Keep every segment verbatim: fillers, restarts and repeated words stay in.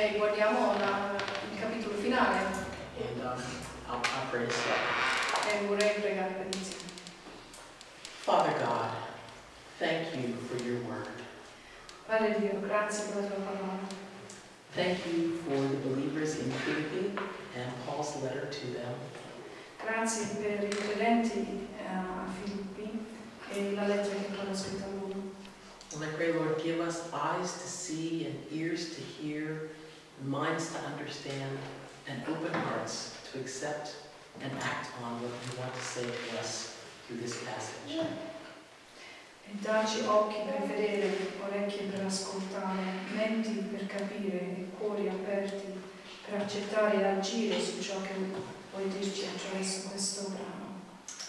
E guardiamo la, il capitolo finale. And um, I'll, I'll pray to start. E vorrei pregare per insieme. Father God, thank you for your word. Padre Dio, grazie per la tua parola. Thank you for the believers in Philippi and Paul's letter to them. Grazie per i credenti eh, a Filippi e la lettera che Paolo ha scritto a loro. And I pray, Lord, give us eyes to see and ears to hear, minds to understand, and open hearts to accept and act on what you want to say to us through this passage. E dacci occhi per vedere, orecchie per ascoltare, menti per capire e cuori aperti per accettare e agire su ciò che vuoi dirci attraverso questo brano.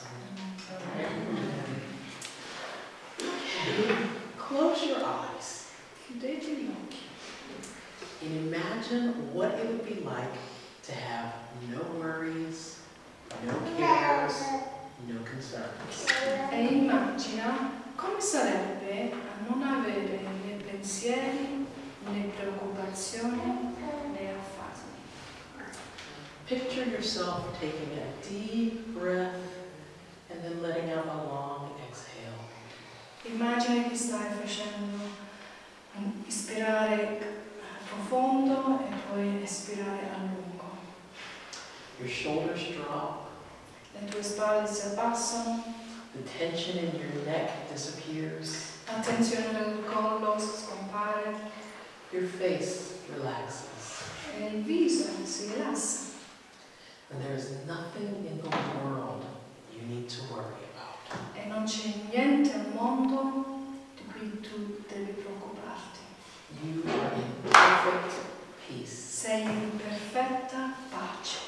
Close your eyes Chiudete gli occhi and imagine what it would be like to have no worries, no cares, no concerns. e immagina come sarebbe a non avere né pensieri, né preoccupazioni, né affari. Picture yourself taking a deep breath and then letting out a long exhale. Immagina che stai facendo ispirare profondo e poi espirare a lungo. Your shoulders drop, Le tue spalle si abbassano, the tension in your neck disappears, la tensione del collo scompare your face relaxes, e il viso si rilassa. and there is nothing in the world you need to worry about. E non c'è niente al mondo di cui tu devi preoccuparti. You are in perfect peace. Sei in perfetta pace.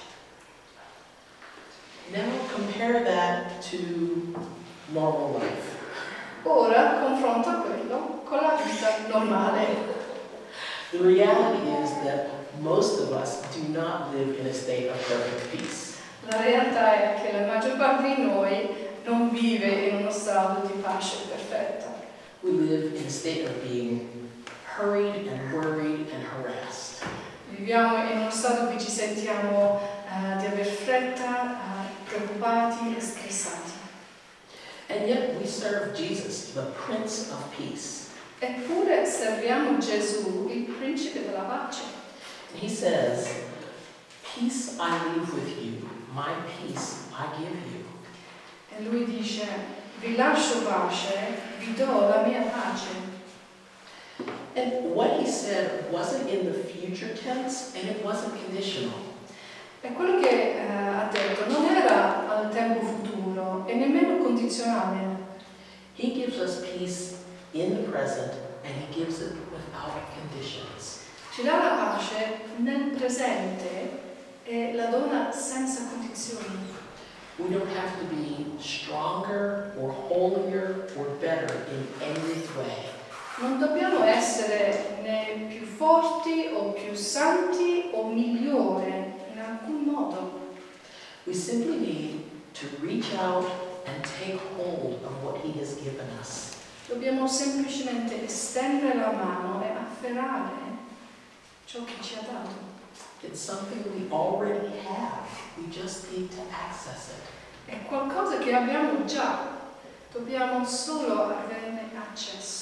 Now compare that to normal life. Ora confronta quello con la vita normale. The reality is that most of us do not live in a state of perfect peace. La realtà è che la maggior parte di noi non vive in uno stato di pace perfetta. We live in a state of being hurried and worried and harassed. Viviamo in uno stato in cui ci sentiamo uh, di aver fretta, uh, preoccupati e stressati. And yet we serve Jesus, the Prince of Peace. Eppure serviamo Gesù, il principe della pace. And he says, "Peace I leave with you, my peace I give you." E lui dice, vi lascio pace, vi do la mia pace. And what he said wasn't in the future tense and it wasn't conditional. E quello che eh, ha detto non era al tempo futuro e nemmeno condizionale. He gives us peace in the present and he gives it without conditions. Ci dà la pace nel presente e la dona senza condizioni. We don't have to be stronger or holier or better in any way. Non dobbiamo essere né più forti o più santi o migliori in alcun modo. We simply need to reach out and take hold of what he has given us. Dobbiamo semplicemente estendere la mano e afferrare ciò che ci ha dato. It's something we already have. We just need to access it. È qualcosa che abbiamo già, dobbiamo solo averne accesso.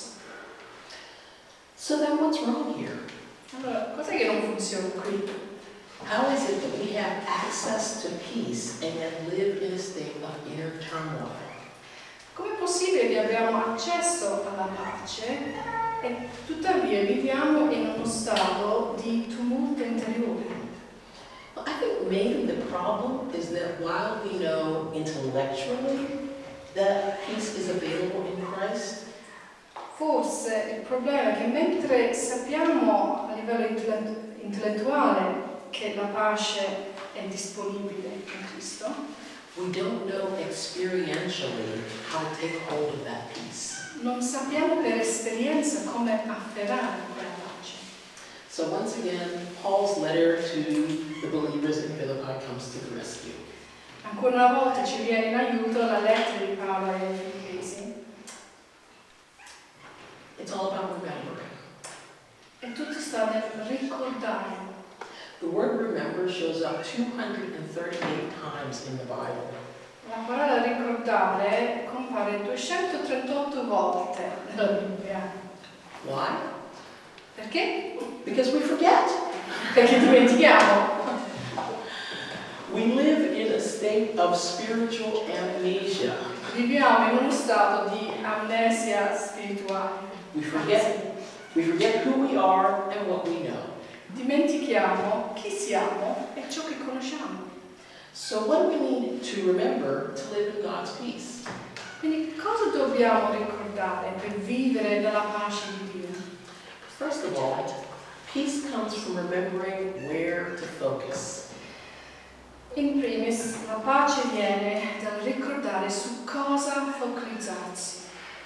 So then what's wrong here? Allora, cos'è che non funziona qui? How is it that we have access to peace and yet live in a state of inner turmoil? Com'è possibile che abbiamo accesso alla pace e tuttavia viviamo in uno stato di tumulto interiore? Well, I think maybe the problem is that while we know intellectually that peace is available in Christ, Forse il problema è che mentre sappiamo a livello intellettuale che la pace è disponibile in Cristo, we don't know experientially how to take hold of that peace. non sappiamo per esperienza come afferrare quella pace. So once again, Paul's letter to the believers in Philippi comes to the rescue. Ancora una volta ci viene in aiuto la lettera di Paolo ai Filippesi. It's all about remembering. E tutto sta nel ricordare. remember shows up two hundred thirty-eight times in the Bible. La parola ricordare compare duecentotrentotto volte nella Bibbia. Why? Perché? Because we forget. Perché dimentichiamo. We live in a state of spiritual amnesia. Viviamo in uno stato di amnesia spirituale. We forget, we forget who we are and what we know. Dimentichiamo chi siamo e ciò che conosciamo. So what do we need to remember to live in God's peace? Quindi cosa dobbiamo ricordare per vivere nella pace di Dio? First of all, peace comes from remembering where to focus. In primis, la pace viene dal ricordare su cosa focalizzarsi.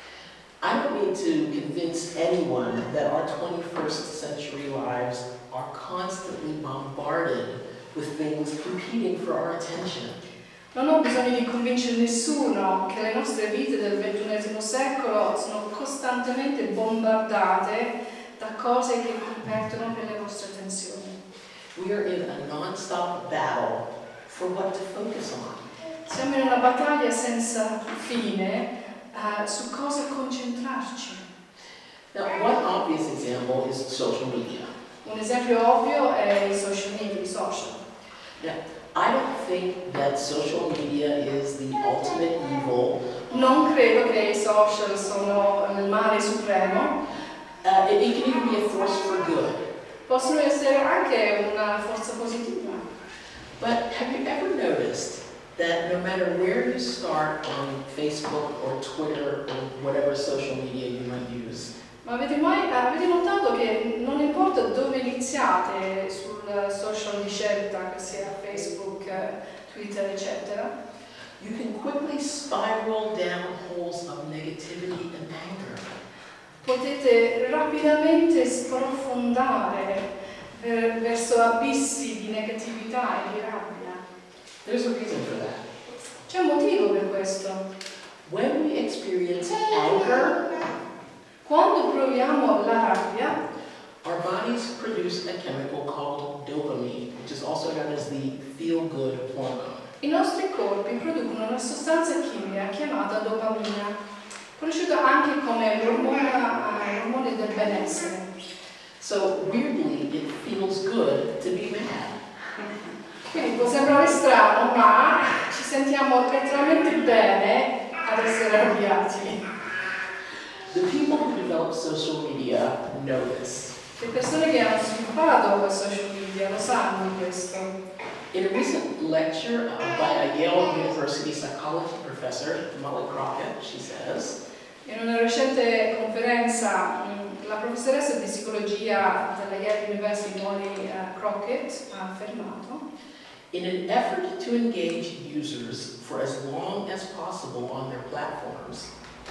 I don't need to convince anyone that our twenty-first century lives are constantly bombarded with things competing for our attention. Non ho bisogno di convincere nessuno che le nostre vite del ventunesimo secolo sono costantemente bombardate da cose che competono per le vostre attenzioni. We are in a non-stop battle for what to focus on. Siamo in una battaglia senza fine uh, su cosa concentrarci. Now, one obvious example is social media. Un esempio ovvio è i social media, i social. Now, I don't think that social media is the ultimate evil. Non credo che i social sono il male supremo. Uh, it, it can even be a force for good. Possono essere anche una forza positiva. But have you ever noticed that no matter where you start on Facebook or Twitter or whatever social media you might use, Ma avete mai avete notato che non importa dove iniziate sul social di scelta, che sia Facebook, Twitter, eccetera, you can quickly spiral down holes of negativity and anger. potete rapidamente sprofondare ver- verso abissi di negatività e di rabbia. There's a reason for that. C'è un motivo per questo. When we experience anger, Quando proviamo la rabbia, our bodies produce a chemical called dopamine, which is also known as the feel-good hormone. i nostri corpi producono una sostanza chimica chiamata dopamina, conosciuta anche come l'ormone del benessere. So weirdly, it feels good to be mad. Quindi può sembrare strano, ma ci sentiamo letteralmente bene ad essere arrabbiati. The people who develop social media know this. Le persone che hanno sviluppato i social media lo sanno di questo. In a recent lecture uh, by a Yale University psychology professor, Molly Crockett, she says, In una recente conferenza, mh, la professoressa di psicologia della Yale University, Molly uh, Crockett, ha affermato: in an effort to engage users for as long as possible on their platforms,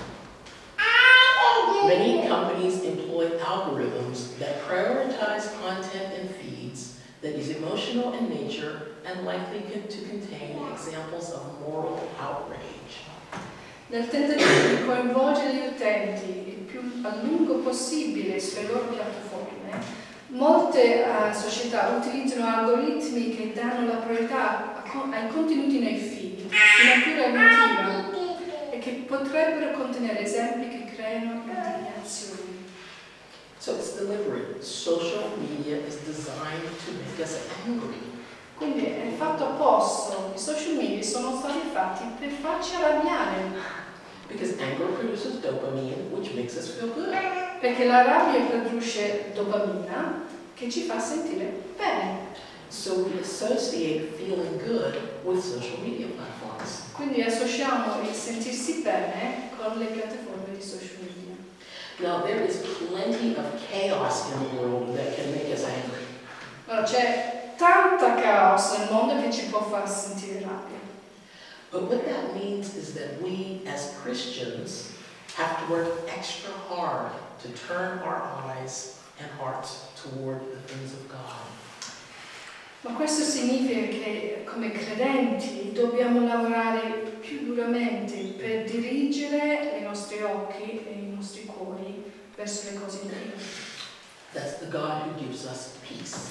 many companies employ algorithms that prioritize content and feeds that is emotional in nature and likely to contain examples of moral outrage. Nel tentativo di coinvolgere gli utenti il più a lungo possibile sulle loro piattaforme, molte uh, società utilizzano algoritmi che danno la priorità a co- ai contenuti nei feed di natura emotiva e che potrebbero contenere esempi che creano indignazioni. So it's deliberate. Social media is designed to make us angry. Quindi è fatto apposta, i social media sono stati fatti per farci arrabbiare, Because anger produces dopamine, which makes us feel good. perché la rabbia produce dopamina che ci fa sentire bene. So we associate feeling good with social media platforms. Quindi associamo il sentirsi bene con le piattaforme di social media. Now there is plenty of chaos in the world that can make us angry. Ora c'è tanta caos nel mondo che ci può far sentire rabbia. But what that means is that we as Christians have to work extra hard to turn our eyes and hearts toward the things of God. Ma questo significa che come credenti dobbiamo lavorare più duramente per dirigere i nostri occhi e i nostri cuori verso le cose di Dio. That's the God who gives us peace.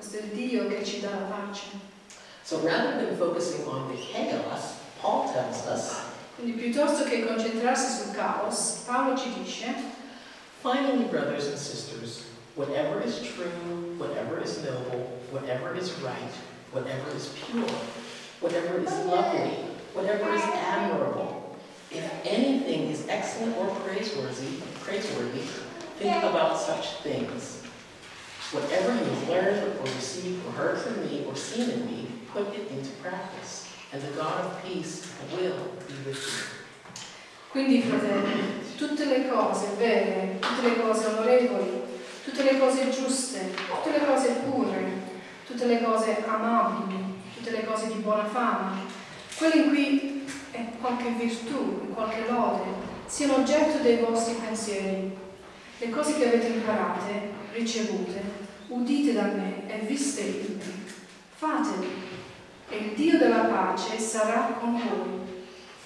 questo è il Dio che ci dà la pace. So rather than focusing on the chaos, Paul tells us, Quindi piuttosto che concentrarsi sul caos, Paolo ci dice: finally, brothers and sisters, whatever is true, whatever is noble, whatever is right, whatever is pure, whatever is lovely, whatever is admirable, if anything is excellent or praiseworthy, praiseworthy, think about such things. Whatever you have learned or received or heard from me or seen in me, put it into practice, and the God of peace will be with you. Quindi, fratelli, tutte le cose vere, tutte le cose onorevoli, tutte le cose giuste, tutte le cose pure, tutte le cose amabili, tutte le cose di buona fama, quelle in cui è qualche virtù, qualche lode, siano oggetto dei vostri pensieri. Le cose che avete imparate, ricevute, udite da me e viste in me, fatele, e il Dio della pace sarà con voi.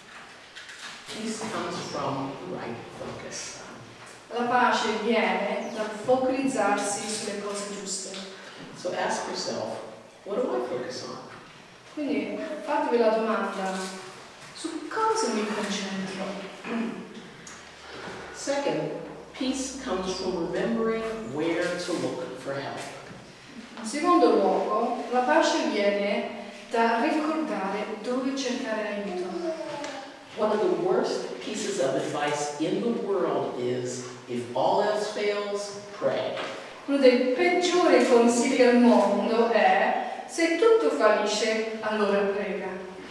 Peace comes from the right focus. La pace viene dal focalizzarsi sulle cose giuste. So ask yourself, what do I focus on? Quindi fatevi la domanda, su cosa mi concentro? Second, peace comes from remembering where to look for help. In secondo luogo, la pace viene da ricordare dove cercare aiuto. One of the worst pieces of advice in the world is, if all else fails, pray. Uno dei peggiori consigli al mondo è: se tutto fallisce, allora prega.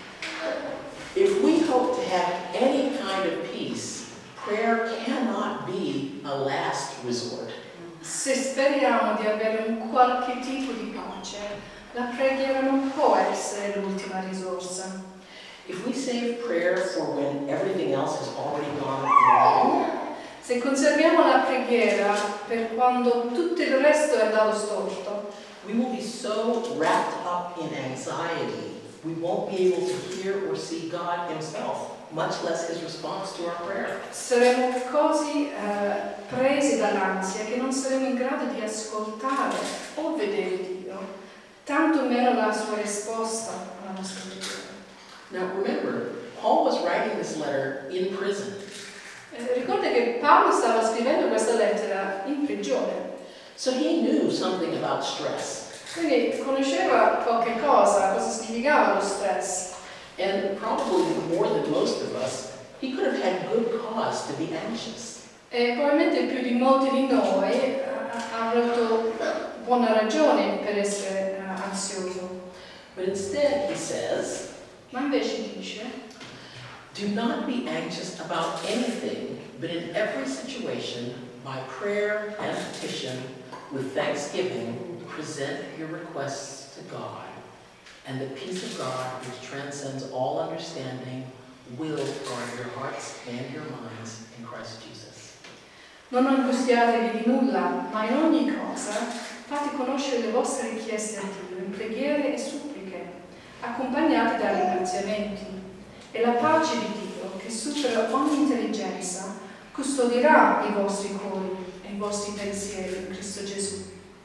If we hope to have any kind of peace, prayer cannot be a last resort. Se speriamo di avere un qualche tipo di pace, la preghiera non può essere l'ultima risorsa. If we save prayer for when everything else has already gone wrong, se conserviamo la preghiera per quando tutto il resto è andato storto, we will be so wrapped up in anxiety, we won't be able to hear or see God Himself, much less His response to our prayer. Saremo così eh, presi dall'ansia che non saremo in grado di ascoltare o vedere Dio, tanto meno la sua risposta alla nostra preghiera. Now remember, Paul was writing this letter in prison. Eh, ricorda che Paolo stava scrivendo questa lettera in prigione. So he knew something about stress. Quindi conosceva qualche cosa, cosa significava lo stress. And probably more than most of us, he could have had good cause to be anxious. E probabilmente più di molti di noi eh, ha avuto buona ragione per essere eh, ansioso. But instead, he says, Ma invece dice: do not be anxious about anything, but in every situation, by prayer and petition, with thanksgiving, present your requests to God. And the peace of God, which transcends all understanding, will guard your hearts and your minds in Christ Jesus. Non angustiatevi di nulla, ma in ogni cosa fate conoscere le vostre richieste a Dio in preghiere e suppliche, accompagnate da ringraziamenti. E la pace di Dio, che supera ogni intelligenza, custodirà i vostri cuori e i vostri pensieri in Cristo Gesù.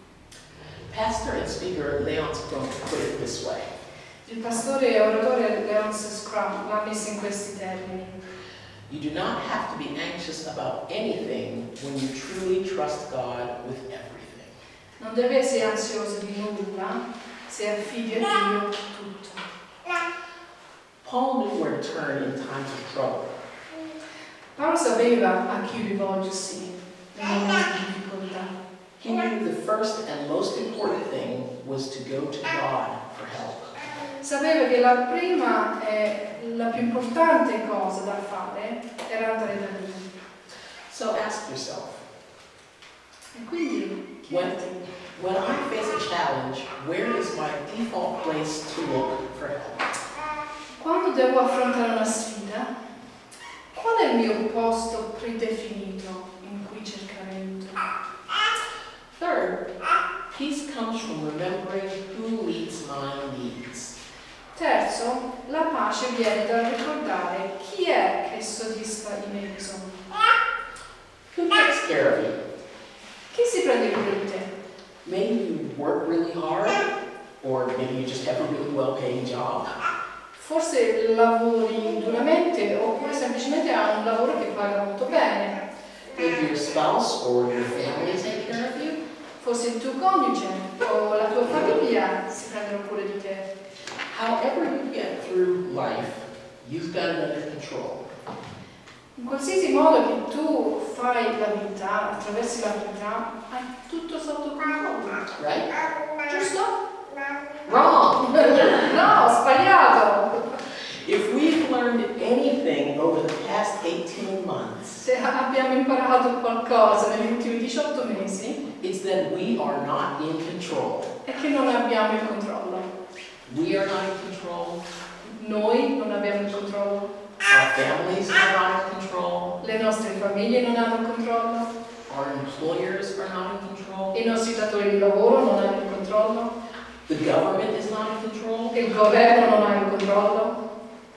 Pastor and speaker Leon Sprunk put it this way. Il pastore e oratore Leonce Scrum l'ha messo in questi termini. You do not have to be anxious about anything when you truly trust God with everything. Non deve essere ansioso di nulla se affidi a Dio tutto. Paul knew where to turn in times of trouble. Paolo sapeva a chi rivolgersi nei momenti di difficoltà. He knew the first and most important thing was to go to God for help. Sapeva che la prima e la più importante cosa da fare era andare da Dio. So ask yourself, E quindi when, chiediti, when I face a challenge, where is my default place to look for help? quando devo affrontare una sfida, qual è il mio posto predefinito in cui cercare aiuto? Third, peace comes from remembering who meets my needs. Terzo, la pace viene dal ricordare chi è che soddisfa i miei bisogni. Who takes care of you? Chi si prende cura di te? Maybe you work really hard maybe you just have a really well-paying job. Forse lavori duramente oppure semplicemente hai un lavoro che paga molto bene. Maybe your spouse or your family take care of you. Forse il tuo coniuge o la tua famiglia si prendono cura di te. However you get through life, you've got it under control. In qualsiasi modo che tu fai la vita, attraversi la vita, hai tutto sotto controllo. Right? Giusto? Wrong! No, sbagliato! If we've learned anything over the past eighteen months, Se abbiamo imparato qualcosa negli ultimi diciotto mesi, it's that we are not in control. è che non abbiamo il controllo. We are not in control. Noi non abbiamo il controllo. Our families are not in control. Le nostre famiglie non hanno il controllo. Our employers are not in control. I nostri datori di lavoro non hanno il controllo. The government is not in control. Il governo non ha il controllo.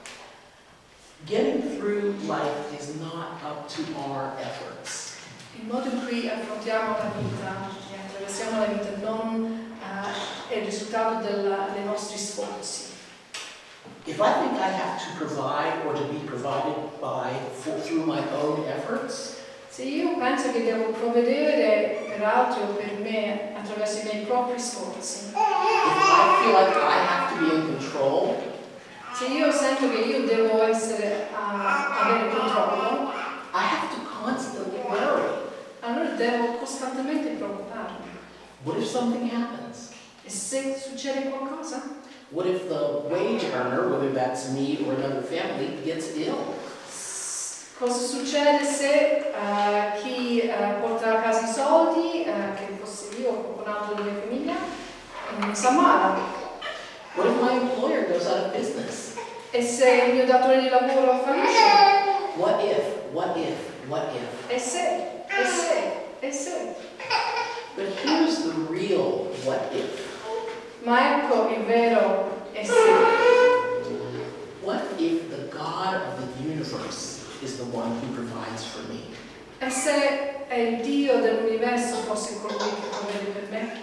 Getting through life is not up to our efforts. Il modo in cui affrontiamo la vita e attraversiamo la vita non uh, è il risultato della, dei nostri sforzi. If I think I have to provide or to be provided by for, through my own efforts, Se io penso che devo provvedere per altri o per me attraverso i miei propri sforzi, if I feel like I have to be in control, se io sento che io devo essere a avere controllo, I have to constantly worry. allora devo costantemente preoccuparmi. What if something happens? E se succede qualcosa? What if the wage earner, whether that's me or another family, gets ill? Cosa succede se uh, chi uh, porta a casa i soldi, uh, che fosse io o qualcun altro della mia famiglia, non si ammala? What if my employer goes out of business? E se il mio datore di lavoro fallisce? What if? What if? What if? E se? E se? E se? But here's the real what if. Ma ecco il vero e se. What if the God of the universe is the one who provides for me? E se è il Dio dell'universo fosse colui che provvede per me?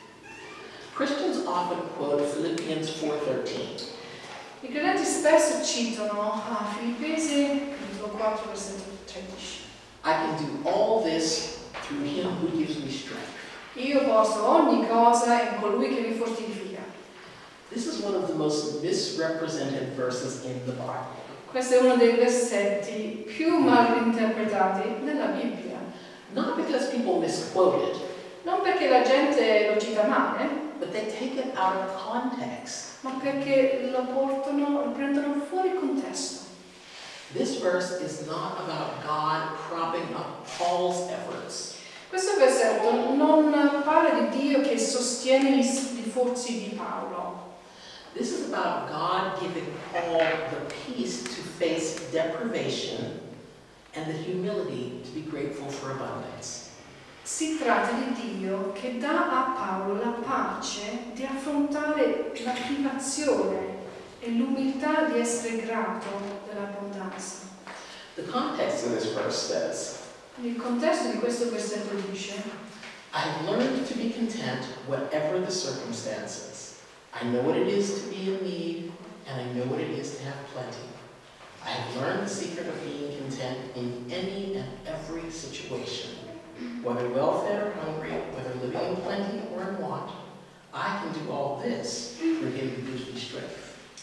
Christians often quote Philippians four thirteen. I credenti spesso citano a Filippesi, capitolo quattro, versetto tredici. I can do all this through him who gives me strength. Io posso ogni cosa in colui che mi fortifica. This is one of the most misrepresented verses in the Bible. Questo è uno dei versetti più mal interpretati nella Bibbia. Not because people misquote it, Non perché la gente lo cita male, but they take it out of context. ma perché lo portano, lo prendono fuori contesto. This verse is not about God propping up Paul's efforts. Questo versetto non parla di Dio che sostiene gli sforzi di Paolo. This is about God giving Paul the peace to face deprivation and the humility to be grateful for abundance. Si tratta di Dio che dà a Paolo la pace di affrontare la privazione e l'umiltà di essere grato dell'abbondanza. The context of this verse says, Il contesto di questo versetto dice: I've learned to be content whatever the circumstances. I know what it is to be in need, and I know what it is to have plenty. I have learned the secret of being content in any and every situation. Whether well-fed or hungry, whether living in plenty or in want, I can do all this through him who gives me strength.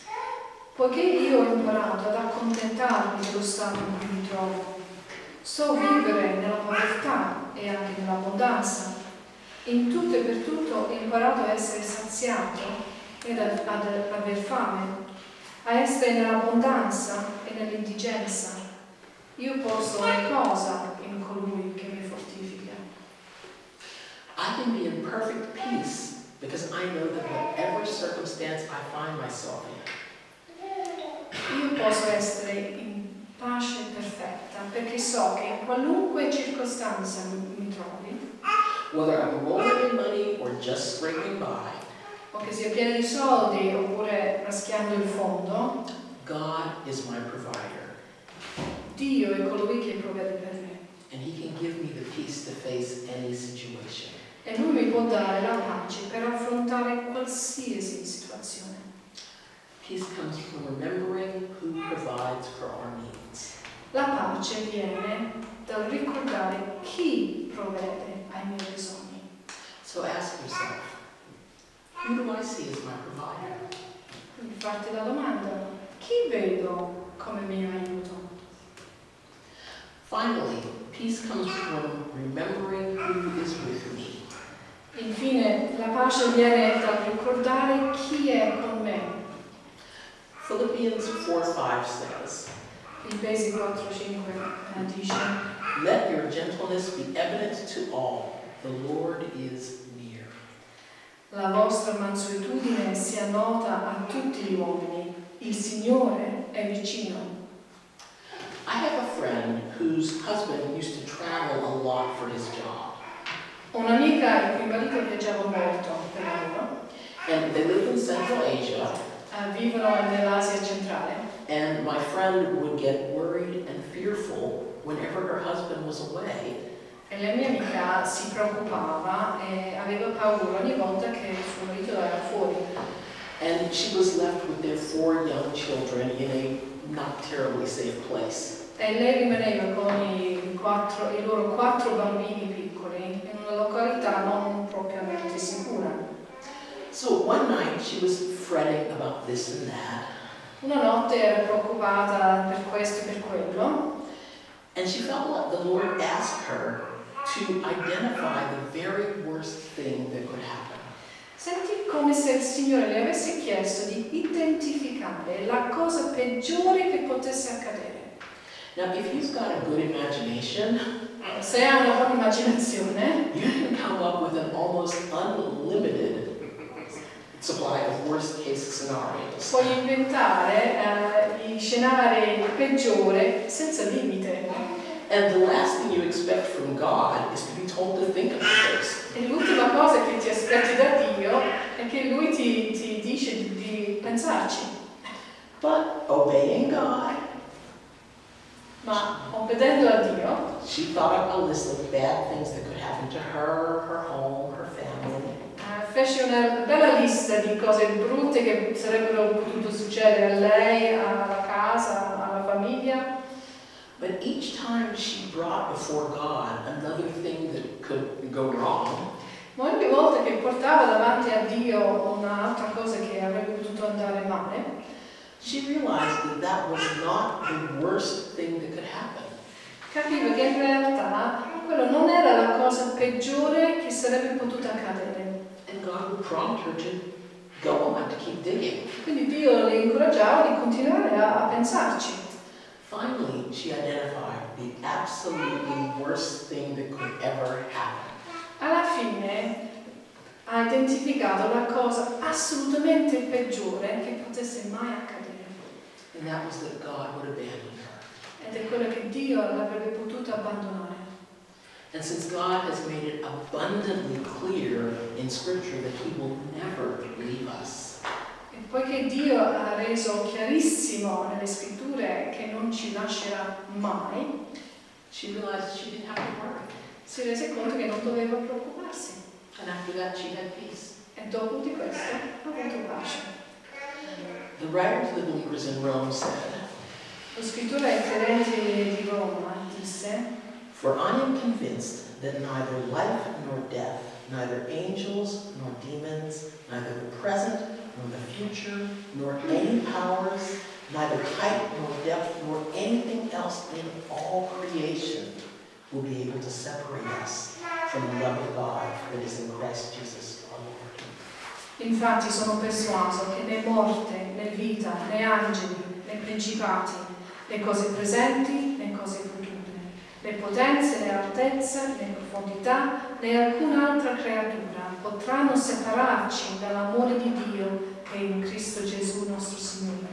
Poiché io ho imparato ad accontentarmi dello stato in cui mi trovo, so vivere nella povertà e anche nell'abbondanza. In tutto e per tutto ho imparato a essere saziato ed ad, ad aver fame, a essere nell'abbondanza e nell'indigenza. Io posso ogni cosa in colui che mi fortifica. I can be in perfect peace because I know that whatever circumstance I find myself in, Io posso essere in pace perfetta perché so che in qualunque circostanza mi, mi trovi, whether I'm rolling in money or just scraping by, o che sia pieno di soldi oppure raschiando il fondo, God is my provider, Dio è colui che provvede per me and he can give me the peace to face any situation. E Lui mi può dare la pace per affrontare qualsiasi situazione. Peace comes from remembering who provides for our needs. La pace viene dal ricordare chi provvede ai miei bisogni. So ask yourself, who do I see as my provider? Quindi farti la domanda, chi vedo come mio aiuto? Finally, peace comes from remembering who is with me. Infine, la pace viene dal ricordare chi è con me. Philippians four five says, Filippesi quattro cinque dice: let your gentleness be evident to all. The Lord is near. La vostra mansuetudine sia nota a tutti gli uomini. Il Signore è vicino. I have a friend whose husband used to travel a lot for his job. Ho un'amica il cui marito viaggiava molto per lavoro. And they live in Central Asia. Uh, vivono nell'Asia centrale. And my friend would get worried and fearful whenever her husband was away. E la mia amica si preoccupava e aveva paura ogni volta che suo marito era fuori. And she was left with their four young children in a not terribly safe place. E lei rimaneva con i, quattro, i loro quattro bambini piccoli in una località non propriamente sicura. So one night she was fretting about this and that. Una notte era preoccupata per questo e per quello. And she felt like the Lord asked her to identify the very worst thing that could happen. Sentì come se il Signore le avesse chiesto di identificare la cosa peggiore che potesse accadere. Now, if you've got a good imagination, Se ha una buona immaginazione, you can come up with an almost unlimited supply of worst case scenarios. puoi inventare eh, gli scenari peggiori senza limite. And the last thing you expect from God is to be told to think of those. E l'ultima cosa che ti aspetti da Dio è che Lui ti, ti dice di, di pensarci. But obeying God, Ma obbedendo a Dio, she thought up a list of bad things that could happen to her, her home, her family. eh, fece una bella lista di cose brutte che sarebbero potute succedere a lei, alla casa, alla famiglia. But each time she brought before God another thing that could go wrong, Ma ogni volta che portava davanti a Dio un'altra cosa che avrebbe potuto andare male, she realized that that was not the worst thing that could happen. capiva che in realtà quello non era la cosa peggiore che sarebbe potuta accadere. And God would prompt her to go on, to keep digging. Quindi Dio le incoraggiava di continuare a, a pensarci. Finally, she identified the absolutely worst thing that could ever happen. Alla fine ha identificato la cosa assolutamente peggiore che potesse mai accadere. And that was that God would abandon her. Ed è quello che Dio l'avrebbe potuto abbandonare. And since God has made it abundantly clear in Scripture that He will never leave us, E poiché Dio ha reso chiarissimo nelle scritture che non ci lascerà mai, she realized she didn't have to worry. si rese conto che non doveva preoccuparsi. And after that, she had peace. E dopo di questo ha avuto pace. The writer to the believers in Rome said, Lo scrittore ai credenti di Roma disse: "For I am convinced that neither life nor death, neither angels nor demons, neither the present nor the future, nor any powers, neither height nor depth, nor anything else in all creation will be able to separate us from the love of God that is in Christ Jesus our Lord." Infatti sono persuaso che né morte, né vita, né angeli, né principati, né cose presenti, né cose future, né potenze, né altezza, né profondità, né alcun'altra creatura potranno separarci dall'amore di Dio che è in Cristo Gesù nostro Signore.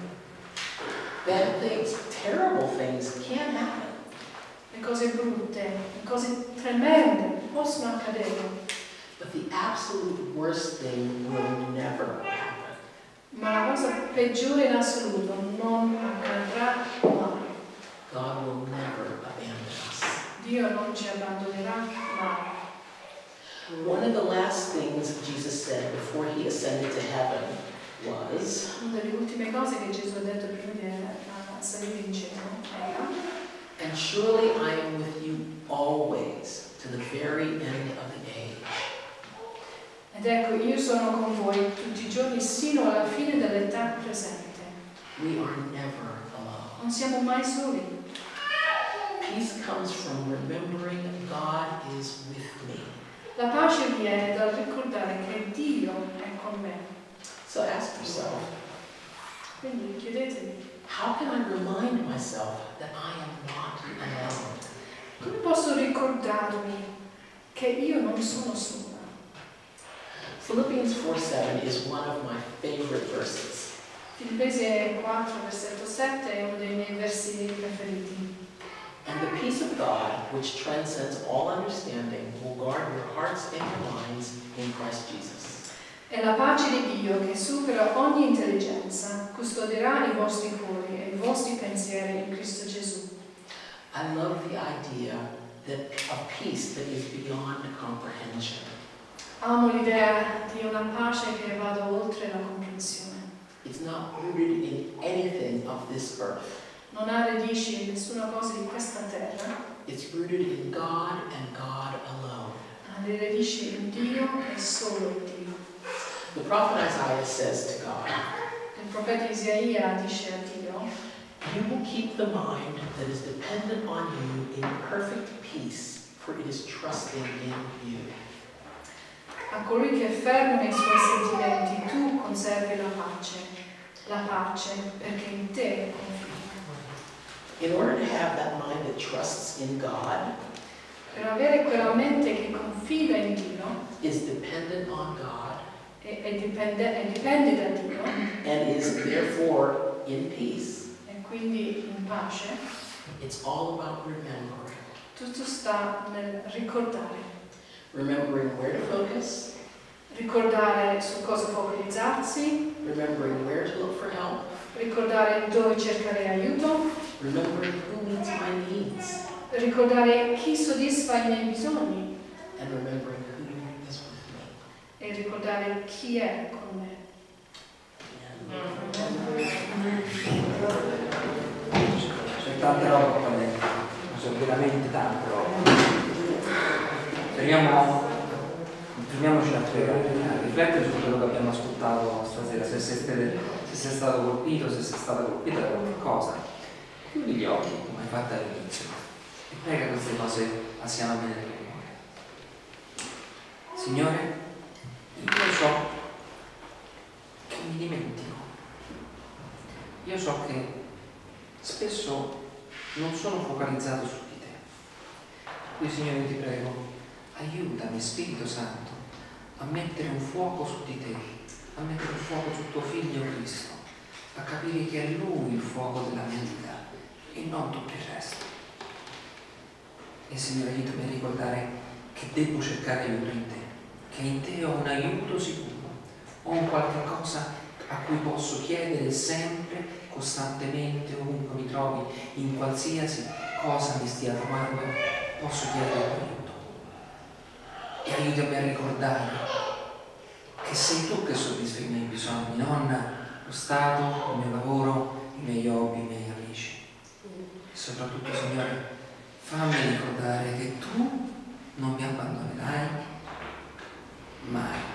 Bad things, terrible things can happen. Le cose brutte, le cose tremende possono accadere, But the absolute worst thing will never happen. ma la cosa peggiore in assoluto non accadrà mai. God will never abandon us. Dio non ci abbandonerà mai. One of the last things Jesus said before he ascended to heaven was, Una delle ultime cose che Gesù ha detto prima di eh, salire in cielo era: and surely I am with you always to the very end of the age. ed ecco, io sono con voi tutti i giorni sino alla fine dell'età presente. We are never alone. Non siamo mai soli. Peace comes from remembering God is with me. La pace viene dal ricordare che Dio è con me. So ask yourself, Quindi chiedetevi, how can I remind myself that I am not alone? come posso ricordarmi che io non sono sola? Philippians four seven is one of my favorite verses. Filippesi quattro, versetto sette è uno dei miei versi preferiti. And the peace of God, which transcends all understanding, will guard your hearts and your minds in Christ Jesus. E la pace di Dio, che supera ogni intelligenza, custodirà i vostri cuori e i vostri pensieri in Cristo Gesù. I love the idea that of peace that is beyond comprehension. Amo l'idea di una pace che vada oltre la comprensione. It's not rooted in anything of this earth. Non ha radici in nessuna cosa di questa terra, It's rooted in God and God alone. ha le radici in Dio e solo in Dio. The prophet Isaiah says to God, Il profeta Isaia dice a Dio: you will keep the mind that is dependent on you in perfect peace, for it is trusting in you. a colui che è fermo nei suoi sentimenti, tu conservi la pace, la pace perché in te confida. In order to have that mind that trusts in God, Per avere quella mente che confida in Dio is dependent on God, e, e, dipende, e dipende da Dio, and is therefore in peace, e quindi in pace, it's all about remembering. tutto sta nel ricordare. Remembering where to focus, Ricordare su cosa focalizzarsi, remembering where to look for help, ricordare dove cercare aiuto, remembering who meets my needs, ricordare chi soddisfa i miei bisogni and remembering who is with me. e ricordare chi è con me. C'è tanta roba qua dentro, c'è veramente tanta roba. Fermiamo, fermiamoci a pregare, a riflettere su quello che abbiamo ascoltato stasera, se sei, state, se sei stato colpito, se sei stata colpita da qualcosa. Chiudi gli occhi, come hai fatto all'inizio, e prega queste cose assieme a me nel tuo cuore. Signore, io so che mi dimentico. Io so che spesso non sono focalizzato su di te. Quindi, Signore, ti prego, aiutami, Spirito Santo, a mettere un fuoco su di te, a mettere un fuoco su tuo Figlio Cristo, a capire che è Lui il fuoco della mia vita e non tutto il resto. E Signore, aiutami a ricordare che devo cercare aiuto in te, che in te ho un aiuto sicuro, ho un qualche cosa a cui posso chiedere sempre, costantemente, ovunque mi trovi, in qualsiasi cosa mi stia trovando, posso chiedere aiuto. E aiutami a ricordare che sei tu che soddisfi i miei bisogni, non lo Stato, il mio lavoro, i miei hobby, i miei amici. E soprattutto, Signore, fammi ricordare che tu non mi abbandonerai mai.